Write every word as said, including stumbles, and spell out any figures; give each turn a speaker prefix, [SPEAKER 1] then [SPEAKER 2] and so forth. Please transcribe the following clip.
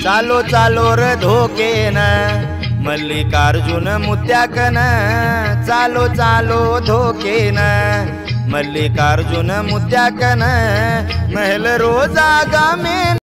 [SPEAKER 1] चालो चालो र धोकेन मल्लिकार्जुन मुत्याकन चालो चालो धोकेन मल्लिकार्जुन मुत्याकन महल रोजा गामे